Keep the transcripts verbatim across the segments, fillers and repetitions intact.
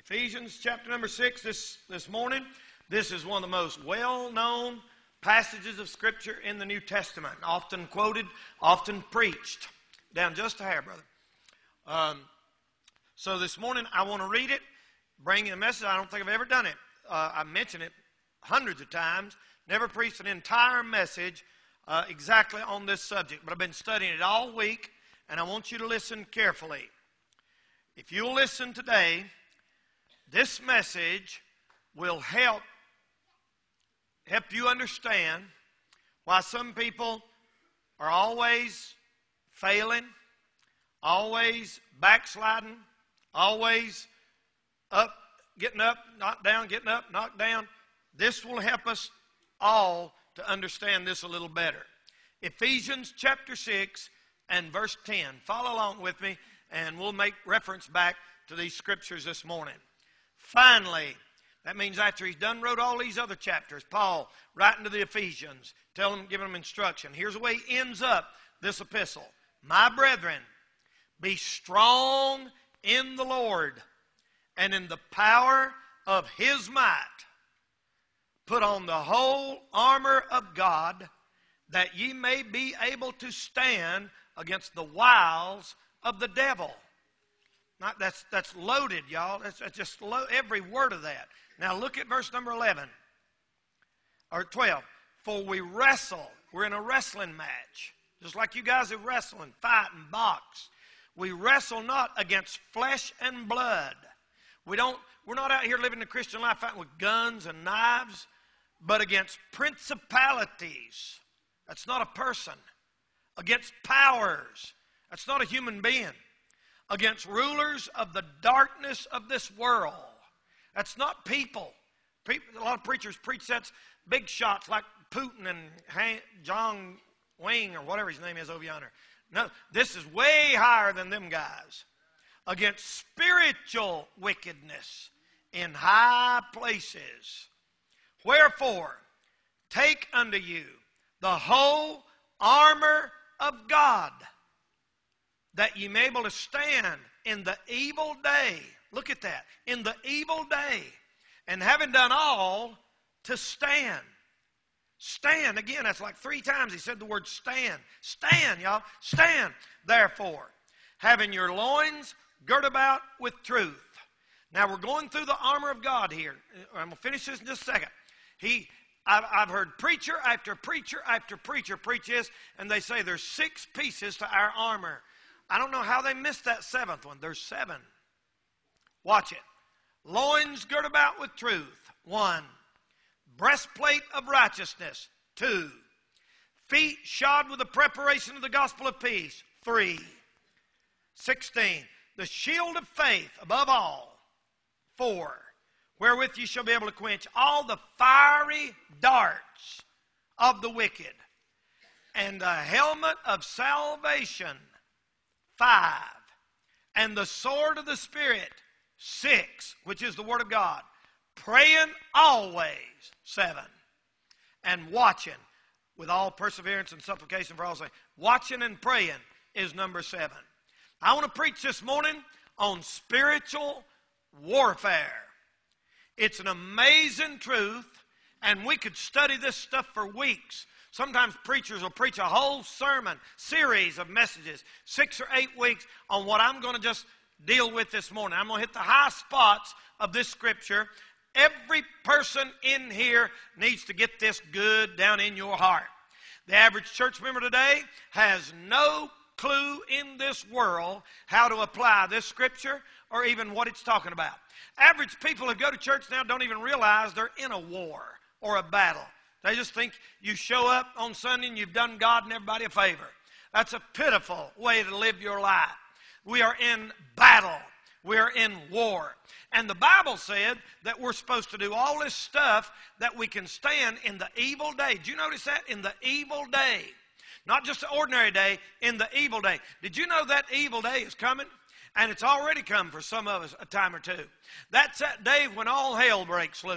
Ephesians chapter number six this, this morning. This is one of the most well-known passages of Scripture in the New Testament. Often quoted, often preached. Down just a hair, brother. Um, so this morning I want to read it, bring you a message. I don't think I've ever done it. Uh, I mentioned it hundreds of times. Never preached an entire message uh, exactly on this subject. But I've been studying it all week, and I want you to listen carefully. If you'll listen today, this message will help help you understand why some people are always failing, always backsliding, always up, getting up, knocked down, getting up, knocked down. This will help us all to understand this a little better. Ephesians chapter six and verse ten. Follow along with me, and we'll make reference back to these scriptures this morning. Finally, that means after he's done wrote all these other chapters, Paul writing to the Ephesians, telling them, giving them instruction. Here's the way he ends up this epistle. My brethren, be strong in the Lord and in the power of his might. Put on the whole armor of God, that ye may be able to stand against the wiles of the devil. Not, that's, that's loaded, y'all. That's, that's just lo- every word of that. Now look at verse number eleven. Or twelve. For we wrestle. We're in a wrestling match. Just like you guys are wrestling, fight, and box. We wrestle not against flesh and blood. We don't, we're not out here living the Christian life fighting with guns and knives, but against principalities. That's not a person. Against powers. That's not a human being. Against rulers of the darkness of this world. That's not people. people. A lot of preachers preach that's big shots like Putin and Han, John Wing or whatever his name is over yonder. No, this is way higher than them guys. Against spiritual wickedness in high places. Wherefore, take unto you the whole armor of God, that ye may be able to stand in the evil day. Look at that. In the evil day. And having done all, to stand. Stand. Again, that's like three times he said the word stand. Stand, y'all. Stand. Therefore, having your loins girt about with truth. Now we're going through the armor of God here. I'm going to finish this in just a second. He, I've, I've heard preacher after preacher after preacher preach this, and they say there's six pieces to our armor. I don't know how they missed that seventh one. There's seven. Watch it. Loins girt about with truth. One. Breastplate of righteousness. Two. Feet shod with the preparation of the gospel of peace. Three. Sixteen. The shield of faith above all. Four. Wherewith ye shall be able to quench all the fiery darts of the wicked. And the helmet of salvation. Five. And the sword of the Spirit. Six. Which is the word of God. Praying always. Seven. And watching with all perseverance and supplication for all saints. Watching and praying is number seven. I want to preach this morning on spiritual warfare. It's an amazing truth, and we could study this stuff for weeks. Sometimes preachers will preach a whole sermon, series of messages, six or eight weeks on what I'm going to just deal with this morning. I'm going to hit the high spots of this scripture. Every person in here needs to get this good down in your heart. The average church member today has no clue in this world how to apply this scripture or even what it's talking about. Average people who go to church now don't even realize they're in a war or a battle. They just think you show up on Sunday and you've done God and everybody a favor. That's a pitiful way to live your life. We are in battle. We are in war. And the Bible said that we're supposed to do all this stuff that we can stand in the evil day. Did you notice that? In the evil day. Not just the ordinary day, in the evil day. Did you know that evil day is coming? And it's already come for some of us a time or two. That's that day when all hell breaks loose.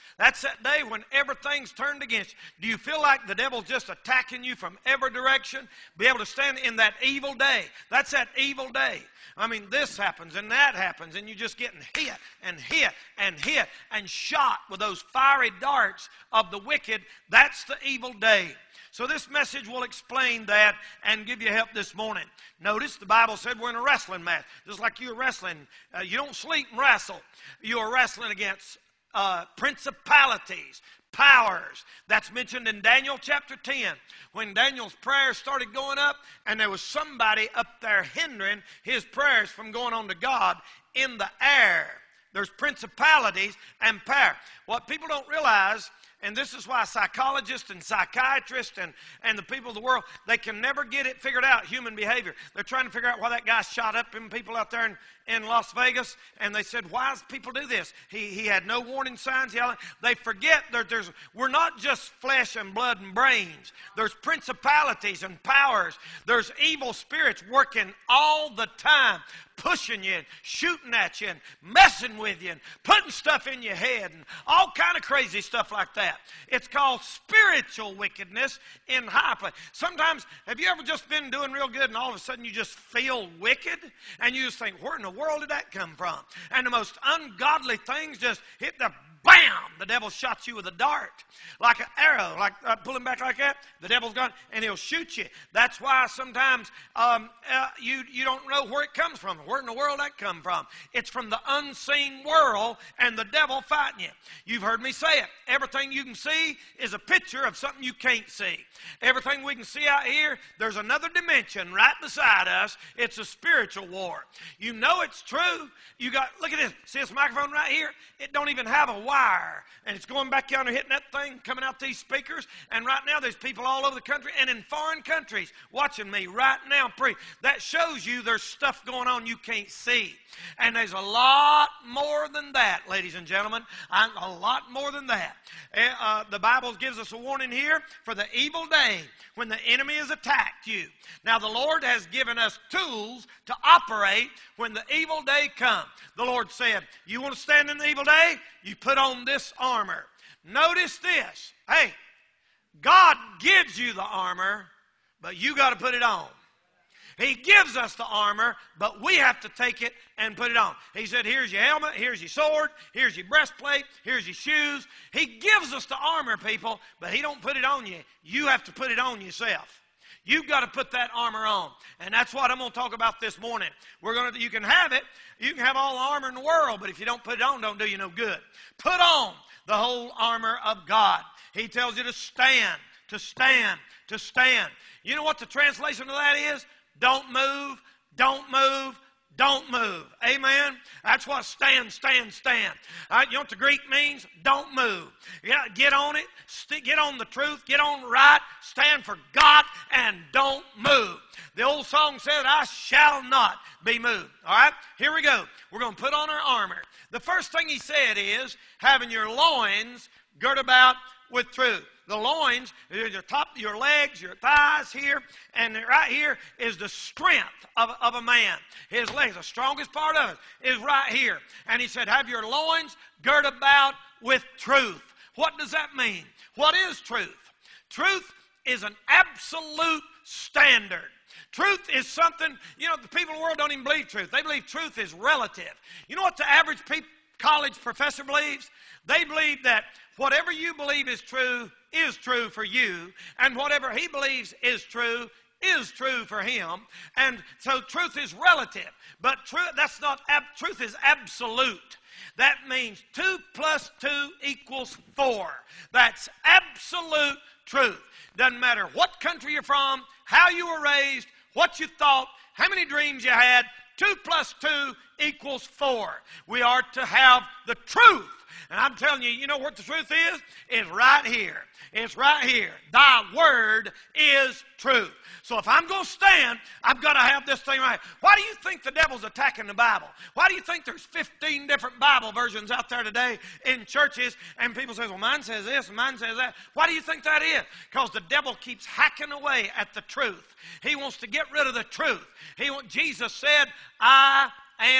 That's that day when everything's turned against you. Do you feel like the devil's just attacking you from every direction? Be able to stand in that evil day. That's that evil day. I mean, this happens and that happens, and you're just getting hit and hit and hit and shot with those fiery darts of the wicked. That's the evil day. So this message will explain that and give you help this morning. Notice the Bible said we're in a wrestling match. Just like you're wrestling. Uh, you don't sleep and wrestle. You're wrestling against uh, principalities, powers. That's mentioned in Daniel chapter ten. When Daniel's prayers started going up and there was somebody up there hindering his prayers from going on to God in the air. There's principalities and power. What people don't realize, and this is why psychologists and psychiatrists and, and the people of the world, they can never get it figured out, human behavior. They're trying to figure out why that guy shot up them people out there in, in Las Vegas, and they said, why does people do this? He, he had no warning signs. Yelling. They forget that there's, we're not just flesh and blood and brains. There's principalities and powers. There's evil spirits working all the time, pushing you and shooting at you and messing with you and putting stuff in your head and all kind of crazy stuff like that. It's called spiritual wickedness in high place. Sometimes, have you ever just been doing real good and all of a sudden you just feel wicked? And you just think, where in the world did that come from? And the most ungodly things just hit the bam! The devil shot you with a dart. Like an arrow, like uh, pulling back like that. The devil's gone, and he'll shoot you. That's why sometimes um, uh, you, you don't know where it comes from. Where in the world that come from? It's from the unseen world and the devil fighting you. You've heard me say it. Everything you can see is a picture of something you can't see. Everything we can see out here, there's another dimension right beside us. It's a spiritual war. You know it's true. You got, look at this. See this microphone right here? It don't even have a wire. And it's going back down there hitting that thing, coming out these speakers. And right now there's people all over the country and in foreign countries watching me right now preach. That shows you there's stuff going on you can't see. And there's a lot more than that, ladies and gentlemen. I'm, a lot more than that. Uh, the Bible gives us a warning here for the evil day when the enemy has attacked you. Now the Lord has given us tools to operate when the evil day comes. The Lord said, you want to stand in the evil day? You put on this armor. Notice this. Hey, God gives you the armor, but you got to put it on. He gives us the armor, but we have to take it and put it on. He said, here's your helmet, here's your sword, here's your breastplate, here's your shoes. He gives us the armor, people, but He don't put it on you. You have to put it on yourself. You've got to put that armor on. And that's what I'm going to talk about this morning. We're going to, you can have it. You can have all the armor in the world, but if you don't put it on, don't do you no good. Put on the whole armor of God. He tells you to stand, to stand, to stand. You know what the translation of that is? Don't move, don't move, don't move. Amen? That's what stand, stand, stand. All right, you know what the Greek means? Don't move. Yeah, get on it. St- get on the truth. Get on right. Stand for God and don't move. The old song said, I shall not be moved. All right, here we go. We're going to put on our armor. The first thing he said is having your loins girt about with truth. The loins, your top, your legs, your thighs here, and right here is the strength of, of a man. His legs, the strongest part of it, is right here. And he said, have your loins girt about with truth. What does that mean? What is truth? Truth is an absolute standard. Truth is something, you know, the people in the world don't even believe truth. They believe truth is relative. You know what the average pe- college professor believes? They believe that whatever you believe is true is true for you, and whatever he believes is true is true for him. And so truth is relative, but truth, that's not, ab, truth is absolute. That means two plus two equals four. That's absolute truth. Doesn't matter what country you're from, how you were raised, what you thought, how many dreams you had, two plus two equals four. We are to have the truth. And I'm telling you, you know what the truth is? It's right here. It's right here. Thy word is truth. So if I'm going to stand, I've got to have this thing right. Why do you think the devil's attacking the Bible? Why do you think there's fifteen different Bible versions out there today in churches, and people say, well, mine says this and mine says that? Why do you think that is? Because the devil keeps hacking away at the truth. He wants to get rid of the truth. He want, Jesus said, I am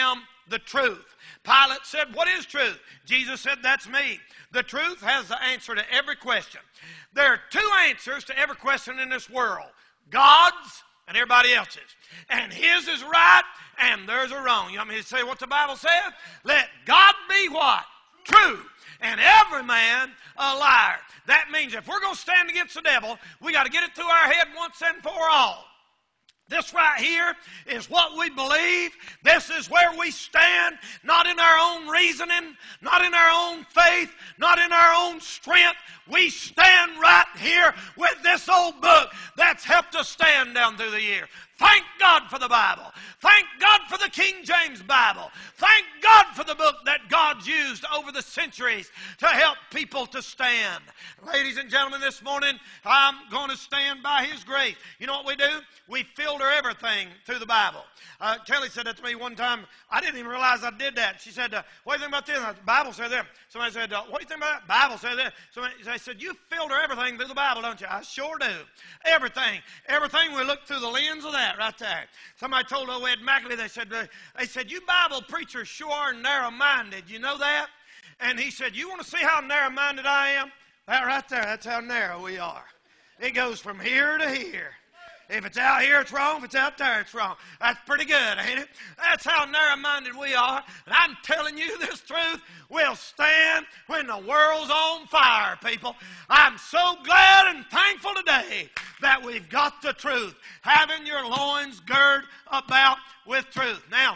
the truth. Pilate said, what is truth? Jesus said, that's me. The truth has the answer to every question. There are two answers to every question in this world. God's and everybody else's. And his is right and theirs are wrong. You want me to say what the Bible says? Let God be what? True. And every man a liar. That means if we're going to stand against the devil, we got to get it through our head once and for all. This right here is what we believe. This is where we stand, not in our own reasoning, not in our own faith, not in our own strength. We stand right here with this old book that's helped us stand down through the year. Thank God for the Bible. Thank God for the King James Bible. Thank God for the book that God's used over the centuries to help people to stand. Ladies and gentlemen, this morning I'm going to stand by His grace. You know what we do? We filter everything through the Bible. Uh, Kelly said that to me one time. I didn't even realize I did that. She said, uh, what do you think about this? The Bible says that. Somebody said, uh, what do you think about that? The Bible says that. Somebody they said, you filter everything through the Bible, don't you? I sure do. Everything. Everything we look through the lens of that right there. Somebody told old Ed Mackley, they said, uh, they said, you Bible preachers sure are narrow-minded. You know that? And he said, you want to see how narrow-minded I am? That right there, that's how narrow we are. It goes from here to here. If it's out here, it's wrong. If it's out there, it's wrong. That's pretty good, ain't it? That's how narrow-minded we are. And I'm telling you this truth will stand when the world's on fire, people. I'm so glad and thankful today that we've got the truth. Having your loins girded about with truth. Now,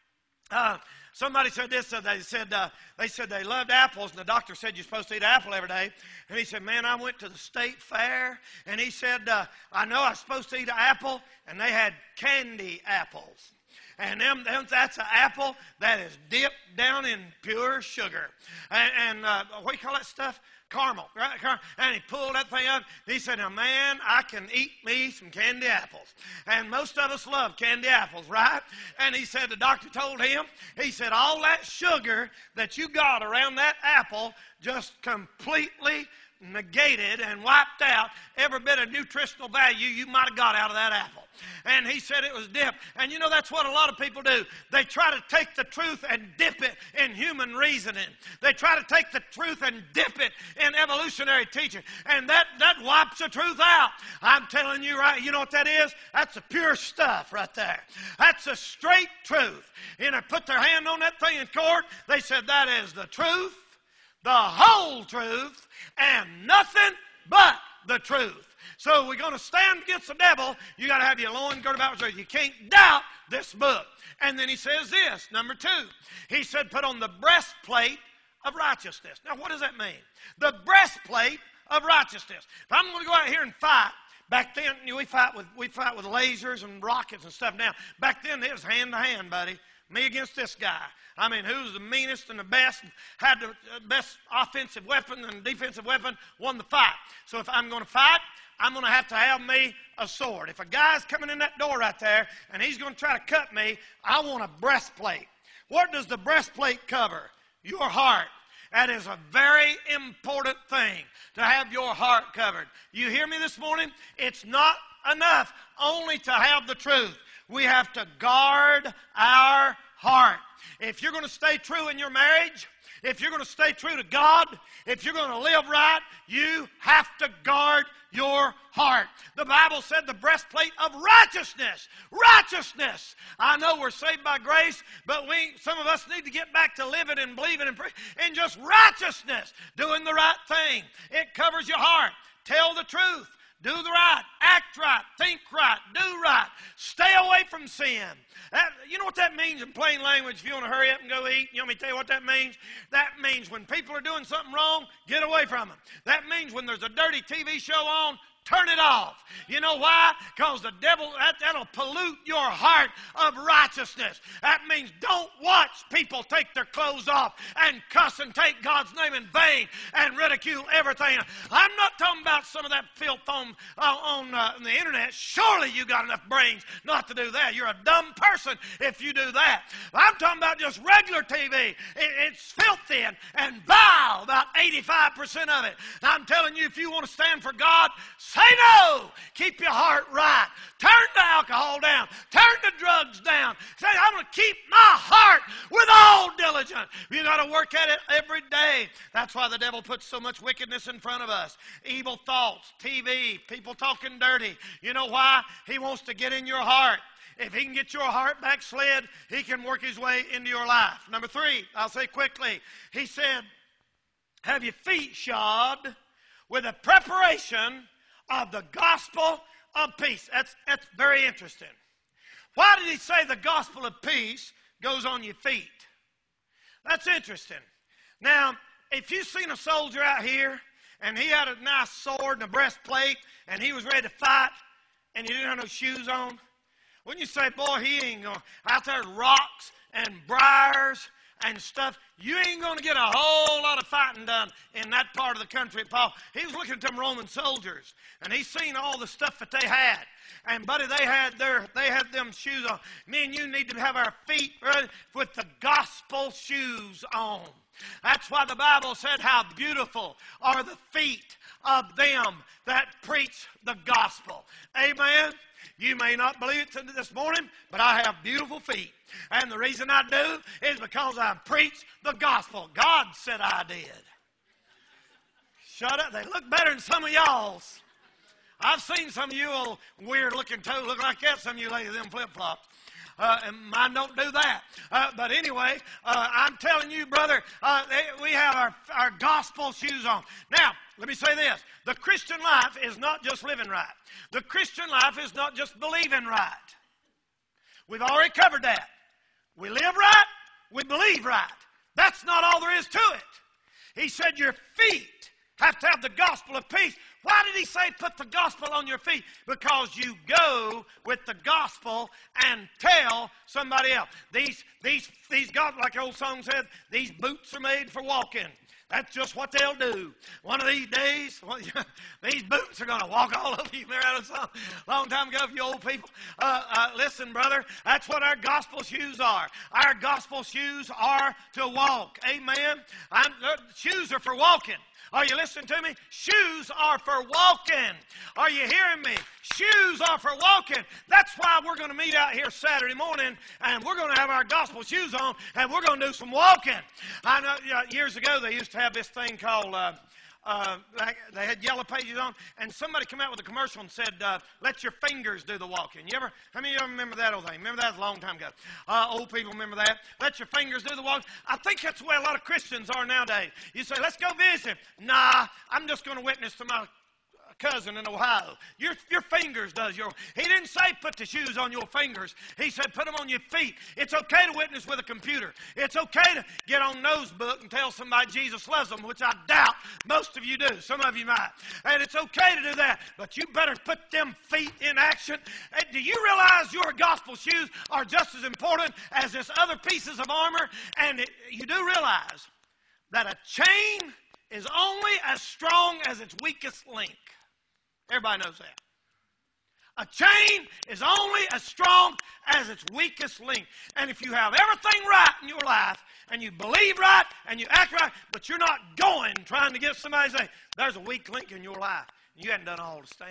uh, somebody said this. Uh, they said uh, they said they loved apples, and the doctor said you're supposed to eat an apple every day. And he said, man, I went to the state fair, and he said, uh, I know I was supposed to eat an apple, and they had candy apples. And them, them, that's an apple that is dipped down in pure sugar. And, and uh, what do you call that stuff? Caramel, right? And he pulled that thing up. He said, now, man, I can eat me some candy apples. And most of us love candy apples, right? And he said, the doctor told him, he said, all that sugar that you got around that apple just completely negated and wiped out every bit of nutritional value you might have got out of that apple. And he said it was dipped. And you know, that's what a lot of people do. They try to take the truth and dip it in human reasoning. They try to take the truth and dip it in evolutionary teaching. And that, that wipes the truth out. I'm telling you, right, you know what that is? That's the pure stuff right there. That's the straight truth. And they put their hand on that thing in court. They said that is the truth, the whole truth, and nothing but the truth. So we're going to stand against the devil. You got to have your loin girded about with truth. You can't doubt this book. And then he says this, number two. He said, put on the breastplate of righteousness. Now, what does that mean? The breastplate of righteousness. If I'm going to go out here and fight, back then we fight with we fight with lasers and rockets and stuff. Now, back then it was hand to hand, buddy. Me against this guy. I mean, who's the meanest and the best, had the best offensive weapon and defensive weapon, won the fight. So if I'm going to fight, I'm going to have to have me a sword. If a guy's coming in that door right there and he's going to try to cut me, I want a breastplate. What does the breastplate cover? Your heart. That is a very important thing, to have your heart covered. You hear me this morning? It's not enough only to have the truth. We have to guard our heart. If you're going to stay true in your marriage, if you're going to stay true to God, if you're going to live right, you have to guard your heart. The Bible said the breastplate of righteousness. Righteousness. I know we're saved by grace, but we, some of us need to get back to living and believing in, in just righteousness, doing the right thing. It covers your heart. Tell the truth. Do the right, act right, think right, do right. Stay away from sin. That, you know what that means in plain language? If you want to hurry up and go eat, you want me to tell you what that means? That means when people are doing something wrong, get away from them. That means when there's a dirty T V show on, turn it off. You know why? Because the devil, that, that'll pollute your heart of righteousness. That means don't watch people take their clothes off and cuss and take God's name in vain and ridicule everything. I'm not talking about some of that filth on, uh, on uh, the internet. Surely you got enough brains not to do that. You're a dumb person if you do that. I'm talking about just regular T V. It, it's filthy and, and vile, about eighty-five percent of it. I'm telling you, if you want to stand for God, Say no. Keep your heart right. Turn the alcohol down. Turn the drugs down. Say, I'm going to keep my heart with all diligence. You got to work at it every day. That's why the devil puts so much wickedness in front of us. Evil thoughts, T V, people talking dirty. You know why? He wants to get in your heart. If he can get your heart backslid, he can work his way into your life. Number three, I'll say quickly. He said, have your feet shod with a preparation of the gospel of peace. That's, that's very interesting. Why did he say the gospel of peace goes on your feet? That's interesting. Now, if you've seen a soldier out here and he had a nice sword and a breastplate and he was ready to fight and he didn't have no shoes on, wouldn't you say, boy, he ain't going out there rocks and briars and stuff, you ain't going to get a whole lot of fighting done in that part of the country. Paul, he was looking at them Roman soldiers, and he's seen all the stuff that they had. And, buddy, they had their, they had them shoes on. Me and you need to have our feet ready with the gospel shoes on. That's why the Bible said how beautiful are the feet of them that preach the gospel. Amen? You may not believe it this morning, but I have beautiful feet. And the reason I do is because I preach the gospel. God said I did. Shut up. They look better than some of y'all's. I've seen some of you old weird-looking toes look like that. Some of you ladies in flip-flops. Uh, and mine don't do that. Uh, but anyway, uh, I'm telling you, brother, uh, they, we have our, our gospel shoes on. Now, let me say this. The Christian life is not just living right. The Christian life is not just believing right. We've already covered that. We live right, we believe right. That's not all there is to it. He said your feet have to have the gospel of peace. Why did he say put the gospel on your feet? Because you go with the gospel and tell somebody else. These, these, these God, like the old song said, these boots are made for walking. That's just what they'll do. One of these days, well, these boots are going to walk all over you. There was a song a long time ago for you old people. Uh, uh, listen, brother, that's what our gospel shoes are. Our gospel shoes are to walk. Amen. I'm, uh, shoes are for walking. Are you listening to me? Shoes are for walking. Are you hearing me? Shoes are for walking. That's why we're going to meet out here Saturday morning, and we're going to have our gospel shoes on, and we're going to do some walking. I know uh, years ago they used to have this thing called, uh, uh, they had yellow pages on, and somebody came out with a commercial and said, uh, let your fingers do the walking. You ever, how many of you remember that old thing? Remember that? A long time ago. Uh, old people remember that. Let your fingers do the walking. I think that's the way a lot of Christians are nowadays. You say, let's go visit. Nah, I'm just going to witness to my cousin in Ohio. Your, your fingers does your... He didn't say put the shoes on your fingers. He said put them on your feet. It's okay to witness with a computer. It's okay to get on Nosebook and tell somebody Jesus loves them, which I doubt most of you do. Some of you might. And it's okay to do that. But you better put them feet in action. And do you realize your gospel shoes are just as important as this other pieces of armor? And it, you do realize that a chain is only as strong as its weakest link. Everybody knows that. A chain is only as strong as its weakest link. And if you have everything right in your life, and you believe right, and you act right, but you're not going trying to get somebody to say, there's a weak link in your life, you haven't done all to stand.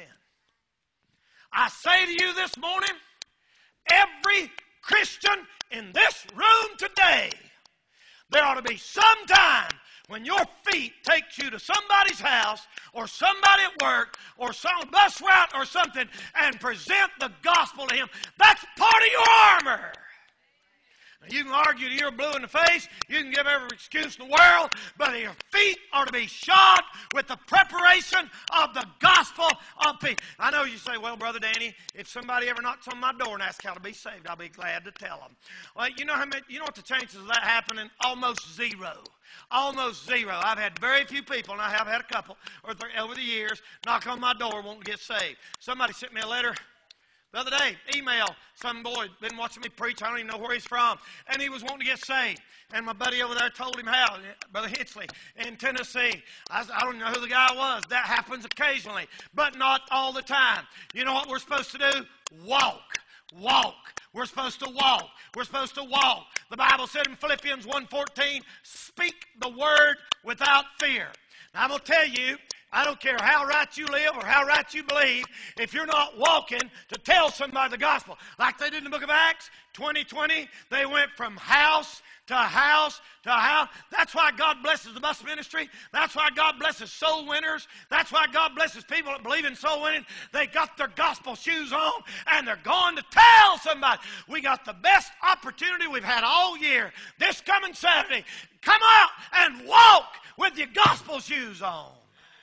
I say to you this morning, every Christian in this room today, there ought to be some time when your feet takes you to somebody's house or somebody at work or some bus route or something and present the gospel to him. That's part of your armor. Now, you can argue till you're blue in the face. You can give every excuse in the world. But your feet are to be shod with the preparation of the gospel of peace. I know you say, well, Brother Danny, if somebody ever knocks on my door and asks how to be saved, I'll be glad to tell them. Well, you know how many, you know what the chances of that happening? Almost zero. Almost zero. I've had very few people, and I have had a couple over the years, knock on my door wanting to get saved. Somebody sent me a letter the other day, email, some boy been watching me preach. I don't even know where he's from. And he was wanting to get saved. And my buddy over there told him how, Brother Hitchley in Tennessee. I, I don't know who the guy was. That happens occasionally, but not all the time. You know what we're supposed to do? Walk. Walk. We're supposed to walk. We're supposed to walk. The Bible said in Philippians one fourteen, speak the word without fear. Now, I'm going to tell you, I don't care how right you live or how right you believe, if you're not walking to tell somebody the gospel. Like they did in the book of Acts, twenty twenty, they went from house to house to house. That's why God blesses the bus ministry. That's why God blesses soul winners. That's why God blesses people that believe in soul winning. They got their gospel shoes on and they're going to tell somebody. We got the best opportunity we've had all year. This coming Saturday, come out and walk with your gospel shoes on.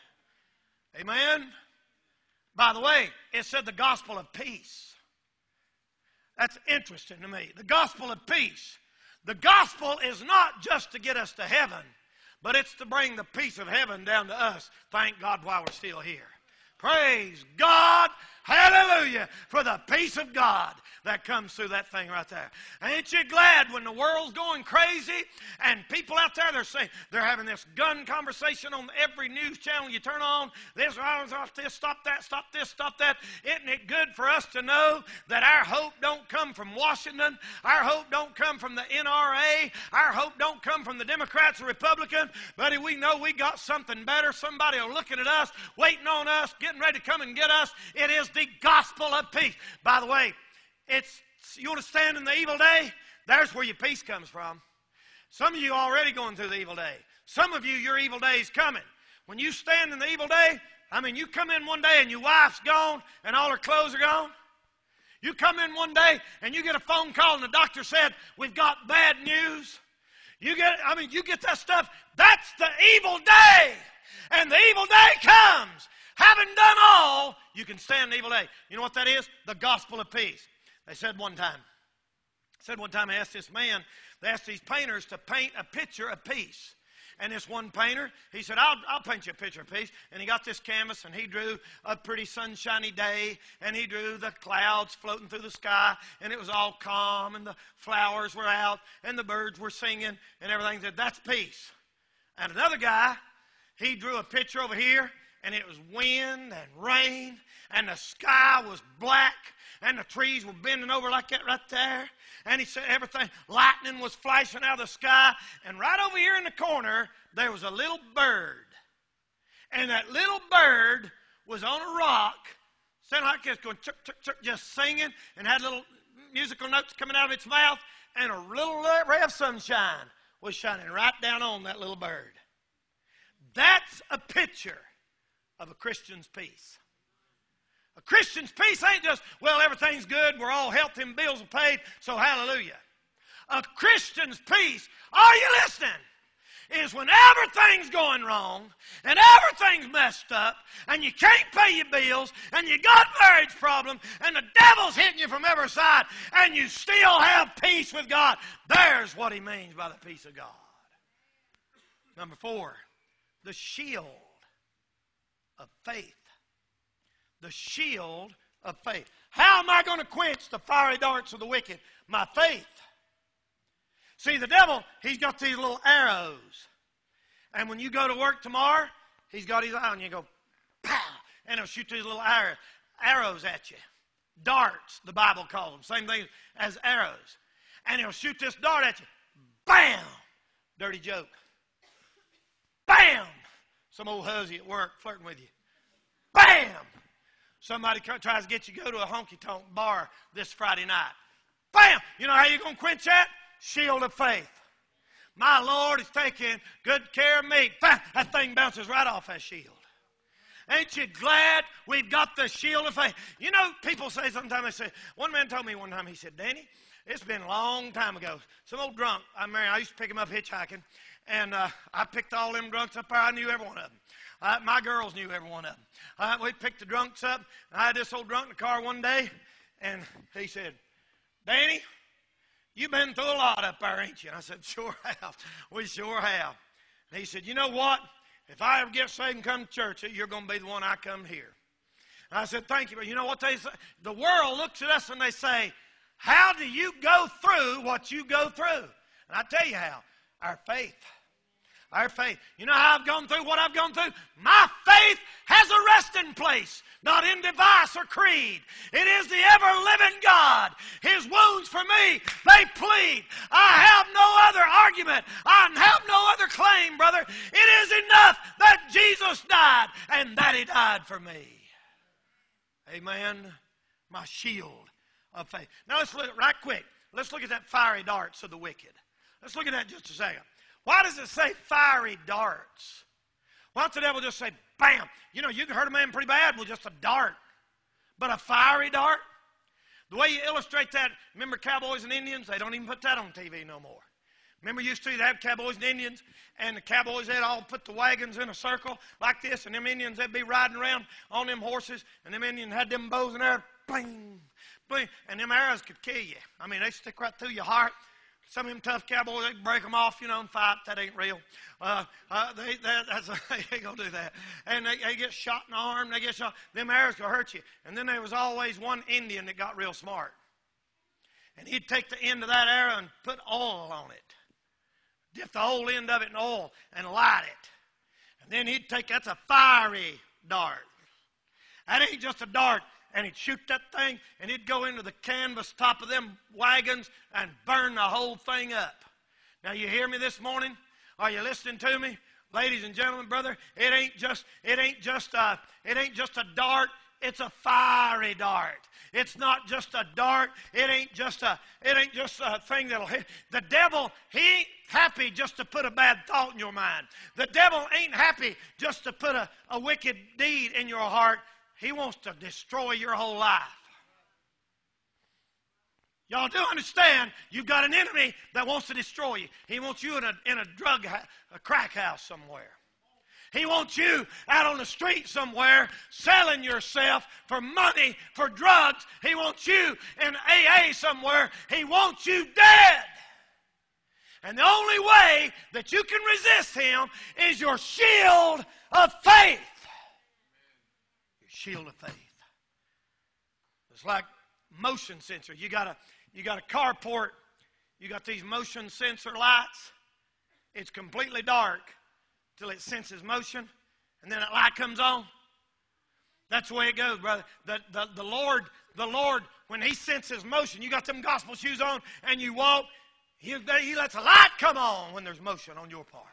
Amen? By the way, it said the gospel of peace. That's interesting to me. The gospel of peace. The gospel is not just to get us to heaven, but it's to bring the peace of heaven down to us. Thank God while we're still here. Praise God. Hallelujah. For the peace of God that comes through that thing right there. Ain't you glad when the world's going crazy and people out there, they're saying, they're having this gun conversation on every news channel you turn on. This, stop this, stop that, stop this, stop that. Isn't it good for us to know that our hope don't come from Washington? Our hope don't come from the N R A. Our hope don't come from the Democrats or Republicans. Buddy, we know we got something better. Somebody are looking at us, waiting on us, getting ready to come and get us. It is the gospel of peace. By the way, it's you want to stand in the evil day? There's where your peace comes from. Some of you are already going through the evil day. Some of you, your evil day is coming. When you stand in the evil day, I mean, you come in one day and your wife's gone and all her clothes are gone. You come in one day and you get a phone call and the doctor said, we've got bad news. You get, I mean, you get that stuff. That's the evil day. And the evil day comes. Having done all, you can stand the evil day. You know what that is? The gospel of peace. They said one time, said one time, I asked this man, they asked these painters to paint a picture of peace. And this one painter, he said, I'll, I'll paint you a picture of peace. And he got this canvas and he drew a pretty sunshiny day. And he drew the clouds floating through the sky. And it was all calm and the flowers were out and the birds were singing and everything. He said, that's peace. And another guy, he drew a picture over here. And it was wind and rain, and the sky was black, and the trees were bending over like that right there. And he said everything, lightning was flashing out of the sky. And right over here in the corner, there was a little bird. And that little bird was on a rock, sounding like this, going chirp, chirp, chirp, just singing, and had little musical notes coming out of its mouth. And a little ray of sunshine was shining right down on that little bird. That's a picture of a Christian's peace. A Christian's peace ain't just, well, everything's good, we're all healthy and bills are paid, so hallelujah. A Christian's peace, are you listening? Is when everything's going wrong and everything's messed up and you can't pay your bills and you got marriage problems and the devil's hitting you from every side and you still have peace with God. There's what he means by the peace of God. Number four, the shield of faith. The shield of faith. How am I going to quench the fiery darts of the wicked? My faith. See, the devil, he's got these little arrows. And when you go to work tomorrow, he's got his eye on you and you go, pow, and he'll shoot these little arrows, arrows at you. Darts, the Bible calls them. Same thing as arrows. And he'll shoot this dart at you. Bam! Dirty joke. Bam! Some old hussy at work flirting with you. Bam! Somebody tries to get you to go to a honky-tonk bar this Friday night. Bam! You know how you're going to quench that? Shield of faith. My Lord is taking good care of me. Bam! That thing bounces right off that shield. Ain't you glad we've got the shield of faith? You know, people say sometimes, they say, one man told me one time, he said, Danny, it's been a long time ago. Some old drunk, I mean, I used to pick him up hitchhiking. And uh, I picked all them drunks up there. I knew every one of them. Uh, my girls knew every one of them. Uh, we picked the drunks up. I had this old drunk in the car one day, and he said, Danny, you've been through a lot up there, ain't you? And I said, sure have. We sure have. And he said, you know what? If I ever get saved and come to church, you're going to be the one I come to hear. And I said, thank you. But you know what they say? The world looks at us and they say, how do you go through what you go through? And I tell you how. Our faith. Our faith. You know how I've gone through what I've gone through? My faith has a resting place, not in device or creed. It is the ever-living God. His wounds for me, they plead. I have no other argument. I have no other claim, brother. It is enough that Jesus Jesus died and that He died for me. Amen. My shield of faith. Now let's look right quick. Let's look at that fiery darts of the wicked. Let's look at that just a second. Why does it say fiery darts? Why don't the devil just say, bam? You know, you can hurt a man pretty bad with just a dart. But a fiery dart? The way you illustrate that, remember cowboys and Indians? They don't even put that on T V no more. Remember used to, they have cowboys and Indians, and the cowboys, they'd all put the wagons in a circle like this, and them Indians, they'd be riding around on them horses, and them Indians had them bows and arrows, bling, bling, and them arrows could kill you. I mean, they stick right through your heart. Some of them tough cowboys, they break them off, you know, and fight. That ain't real. Uh, uh, they, that, that's, they ain't going to do that. And they, they get shot in the arm. They get shot. Them arrows will hurt you. And then there was always one Indian that got real smart. And he'd take the end of that arrow and put oil on it. Dip the whole end of it in oil and light it. And then he'd take, that's a fiery dart. That ain't just a dart. And he'd shoot that thing, and he'd go into the canvas top of them wagons and burn the whole thing up. Now, you hear me this morning? Are you listening to me? Ladies and gentlemen, brother, it ain't just, it ain't just a, it ain't just a dart. It's a fiery dart. It's not just a dart. It ain't just a, it ain't just a thing that'll hit. The devil, he ain't happy just to put a bad thought in your mind. The devil ain't happy just to put a, a wicked deed in your heart. He wants to destroy your whole life. Y'all do understand you've got an enemy that wants to destroy you. He wants you in a, in a drug, a crack house somewhere. He wants you out on the street somewhere selling yourself for money, for drugs. He wants you in A A somewhere. He wants you dead. And the only way that you can resist him is your shield of faith. Shield of faith. It's like motion sensor. You got a you got a carport. You got these motion sensor lights. It's completely dark till it senses motion, and then that light comes on. That's the way it goes, brother. The, the, the Lord, the Lord, when He senses motion, you got them gospel shoes on, and you walk. He, he lets a light come on when there's motion on your part.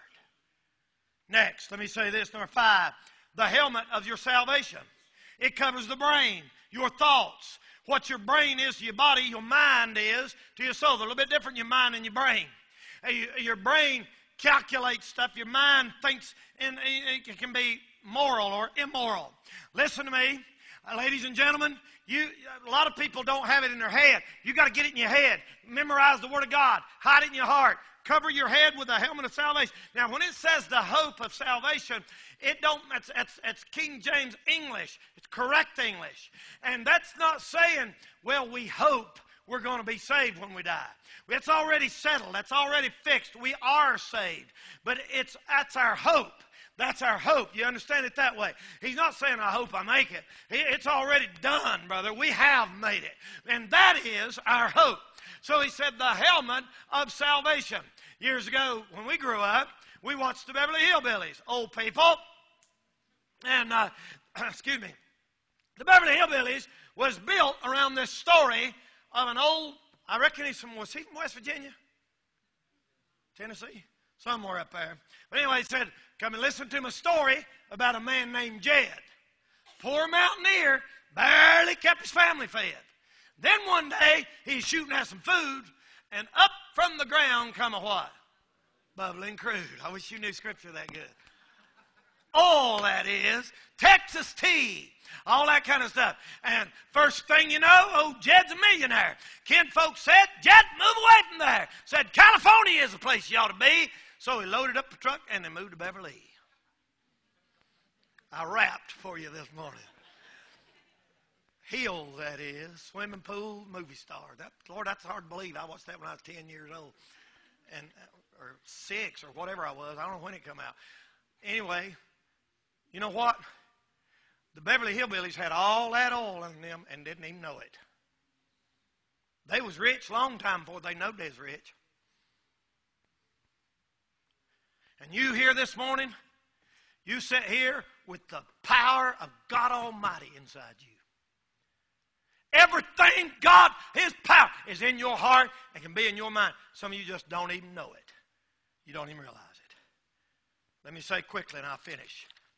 Next, let me say this, number five, the helmet of your salvation. It covers the brain, your thoughts. What your brain is to your body, your mind is to your soul. They're a little bit different, your mind and your brain. Your brain calculates stuff. Your mind thinks in, it can be moral or immoral. Listen to me, ladies and gentlemen. You, a lot of people don't have it in their head. You got to get it in your head. Memorize the Word of God. Hide it in your heart. Cover your head with the helmet of salvation. Now, when it says the hope of salvation, it don't. It's, it's, it's King James English. It's correct English, and that's not saying, well, we hope we're going to be saved when we die. It's already settled. That's already fixed. We are saved, but it's that's our hope. That's our hope. You understand it that way? He's not saying, I hope I make it. It's already done, brother. We have made it, and that is our hope. So he said, the helmet of salvation. Years ago, when we grew up, we watched the Beverly Hillbillies, old people. And, uh, excuse me, the Beverly Hillbillies was built around this story of an old, I reckon he's from, was he from West Virginia? Tennessee? Somewhere up there. But anyway, he said, come and listen to my story about a man named Jed. Poor mountaineer, barely kept his family fed. Then one day, he's shooting at some food, and up from the ground come a what? Bubbling crude. I wish you knew Scripture that good. All that is, Texas tea, all that kind of stuff. And first thing you know, old Jed's a millionaire. Ken folks said, Jed, move away from there. Said, California is the place you ought to be. So he loaded up the truck and they moved to Beverly. I rapped for you this morning. Hill, that is, swimming pool, movie star. That, Lord, that's hard to believe. I watched that when I was ten years old, and or six or whatever I was. I don't know when it come out. Anyway, you know what? The Beverly Hillbillies had all that oil in them and didn't even know it. They was rich long time before they knowed they was rich. And you here this morning, you sit here with the power of God Almighty inside you. Everything God, His power, is in your heart and can be in your mind. Some of you just don't even know it. You don't even realize it. Let me say quickly and I'll finish.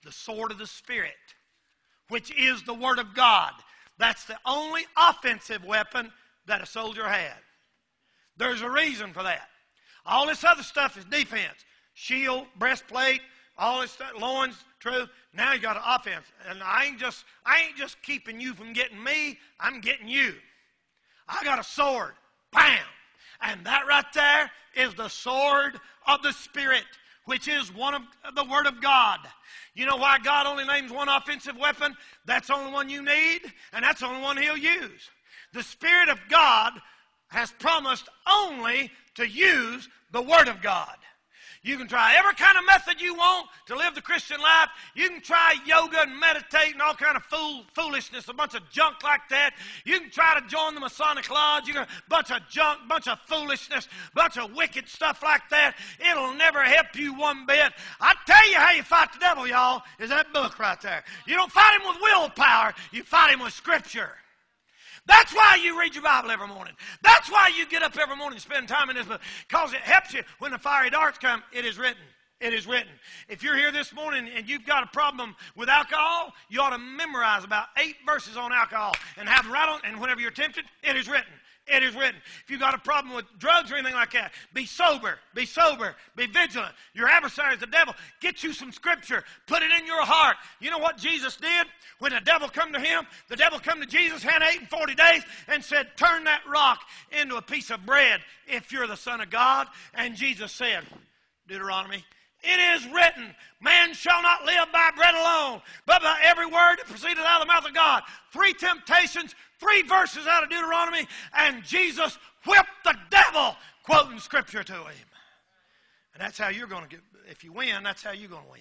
the sword of the Spirit, which is the Word of God. That's the only offensive weapon that a soldier had. There's a reason for that. All this other stuff is defense. Shield, breastplate, all this stuff, loins, true. Now you got an offense. And I ain't just I ain't just keeping you from getting me, I'm getting you. I got a sword. Bam! And that right there is the sword of the Spirit, which is one of the Word of God. You know why God only names one offensive weapon? That's the only one you need, and that's the only one He'll use. The Spirit of God has promised only to use the Word of God. You can try every kind of method you want to live the Christian life. You can try yoga and meditate and all kind of fool, foolishness, a bunch of junk like that. You can try to join the Masonic Lodge. You can a bunch of junk, bunch of foolishness, bunch of wicked stuff like that. It'll never help you one bit. I tell you how you fight the devil, y'all, is that book right there. You don't fight him with willpower. You fight him with Scripture. That's why you read your Bible every morning. That's why you get up every morning and spend time in this book. Because it helps you when the fiery darts come. It is written. It is written. If you're here this morning and you've got a problem with alcohol, you ought to memorize about eight verses on alcohol and have them right on. And whenever you're tempted, it is written. It is written. If you've got a problem with drugs or anything like that, be sober, be sober, be vigilant. Your adversary is the devil. Get you some Scripture. Put it in your heart. You know what Jesus did? When the devil come to him, the devil come to Jesus, had eight and forty days, and said, turn that rock into a piece of bread if you're the Son of God. And Jesus said, Deuteronomy, it is written, man shall not live by bread alone, but by every word that proceedeth out of the mouth of God. Three temptations, three verses out of Deuteronomy, and Jesus whipped the devil, quoting Scripture to him. And that's how you're going to get, if you win, that's how you're going to win.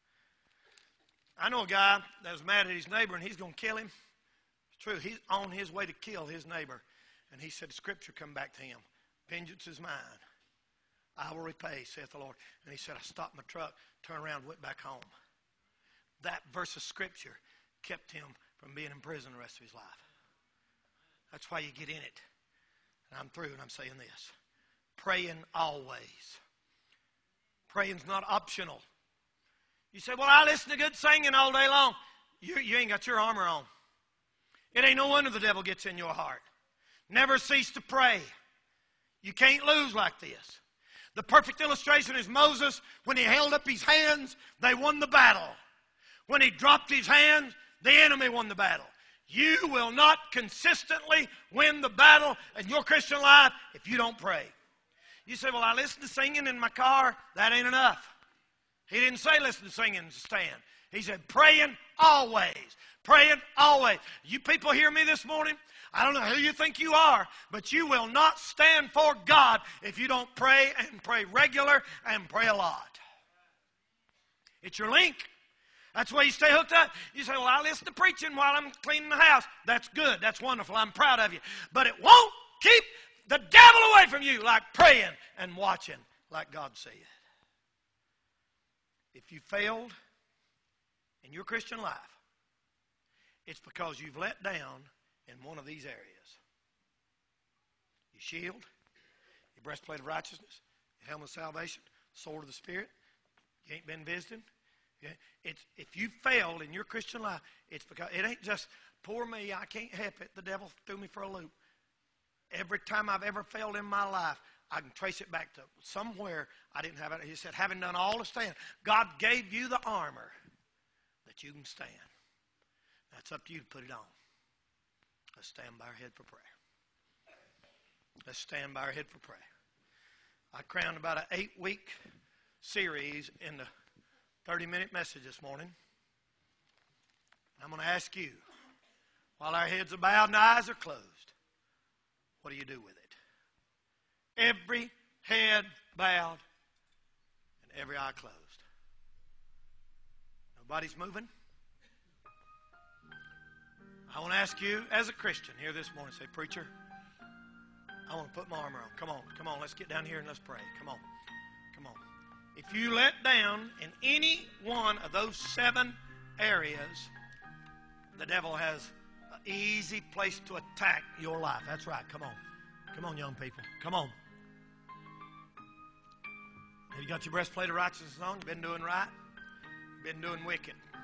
I know a guy that was mad at his neighbor, and he's going to kill him. It's true. He's on his way to kill his neighbor. And he said, Scripture come back to him. Vengeance is mine. I will repay, saith the Lord. And he said, I stopped my truck, turned around, went back home. That verse of Scripture kept him from being in prison the rest of his life. That's why you get in it. And I'm through, and I'm saying this. Praying always. Praying's not optional. You say, well, I listen to good singing all day long. You, you ain't got your armor on. It ain't no wonder the devil gets in your heart. Never cease to pray. You can't lose like this. The perfect illustration is Moses. When he held up his hands, they won the battle. When he dropped his hands, the enemy won the battle. You will not consistently win the battle in your Christian life if you don't pray. You say, well, I listen to singing in my car. That ain't enough. He didn't say listen to singing and stand. He said praying always. Praying always. You people hear me this morning? I don't know who you think you are, but you will not stand for God if you don't pray and pray regular and pray a lot. It's your link. That's why you stay hooked up. You say, well, I listen to preaching while I'm cleaning the house. That's good. That's wonderful. I'm proud of you. But it won't keep the devil away from you like praying and watching like God said. If you failed in your Christian life, it's because you've let down in one of these areas. Your shield, your breastplate of righteousness, your helmet of salvation, sword of the Spirit. You ain't been visiting. It's, if you failed in your Christian life, it's because it ain't just, poor me, I can't help it. The devil threw me for a loop. Every time I've ever failed in my life, I can trace it back to somewhere I didn't have it. He said, having done all to stand, God gave you the armor that you can stand. That's up to you to put it on. Let's stand by our head for prayer. Let's stand by our head for prayer. I crowned about an eight-week series in the thirty-minute message this morning. I'm going to ask you, while our heads are bowed and our eyes are closed, what do you do with it? Every head bowed and every eye closed. Nobody's moving. I want to ask you, as a Christian here this morning, say, preacher, I want to put my armor on. Come on, come on, let's get down here and let's pray. Come on, come on. If you let down in any one of those seven areas, the devil has an easy place to attack your life. That's right, come on. Come on, young people, come on. Have you got your breastplate of righteousness on? You been doing right? Been doing wicked?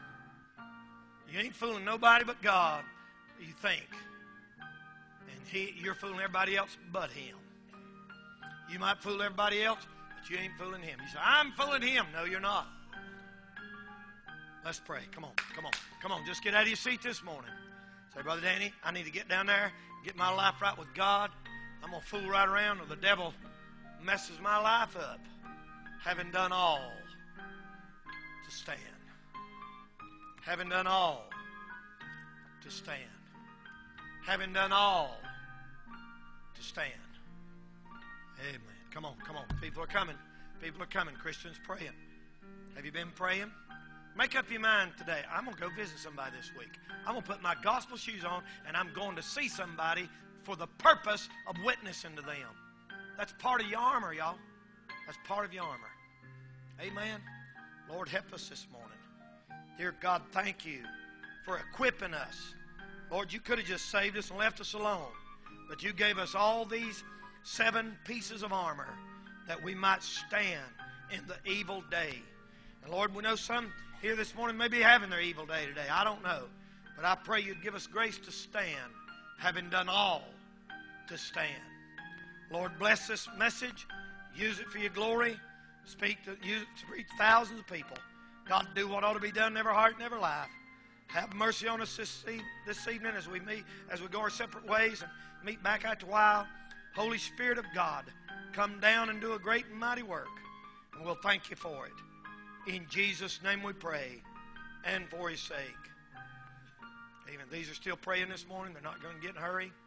You ain't fooling nobody but God, you think. And he, you're fooling everybody else but Him. You might fool everybody else, but you ain't fooling Him. You say, I'm fooling Him. No, you're not. Let's pray. Come on, come on, come on. Just get out of your seat this morning. Say, Brother Danny, I need to get down there, get my life right with God. I'm going to fool right around or the devil messes my life up. Having done all to stand. Having done all to stand. Having done all to stand. Amen. Come on, come on. People are coming. People are coming. Christians praying. Have you been praying? Make up your mind today. I'm going to go visit somebody this week. I'm going to put my gospel shoes on and I'm going to see somebody for the purpose of witnessing to them. That's part of your armor, y'all. That's part of your armor. Amen. Lord, help us this morning. Dear God, thank you for equipping us. Lord, you could have just saved us and left us alone. But you gave us all these seven pieces of armor that we might stand in the evil day. And Lord, we know some here this morning may be having their evil day today. I don't know. But I pray you'd give us grace to stand, having done all to stand. Lord, bless this message. Use it for your glory. Speak to, use it to reach thousands of people. God, do what ought to be done in every heart and every life. Have mercy on us this, this evening as we meet, as we go our separate ways and meet back after a while. Holy Spirit of God, come down and do a great and mighty work. And we'll thank you for it. In Jesus' name we pray, and for His sake. Amen. These are still praying this morning. They're not going to get in a hurry.